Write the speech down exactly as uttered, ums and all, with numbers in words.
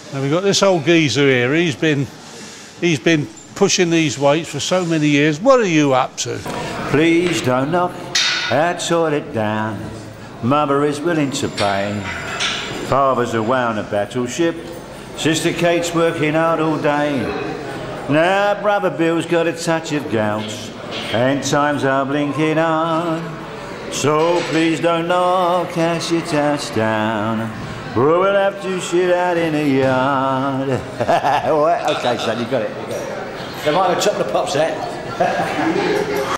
Now we've got this old geezer here. He's been, he's been pushing these weights for so many years. What are you up to? Please don't knock our toilet down. Mother is willing to pay. Father's away on a battleship. Sister Kate's working hard all day. Now brother Bill's got a touch of gout, and times are blinking hard. So please don't knock our shit house down, or we'll have to shit out in a yard. All right, okay son, you got it. You got it. They might have chopped the pops out.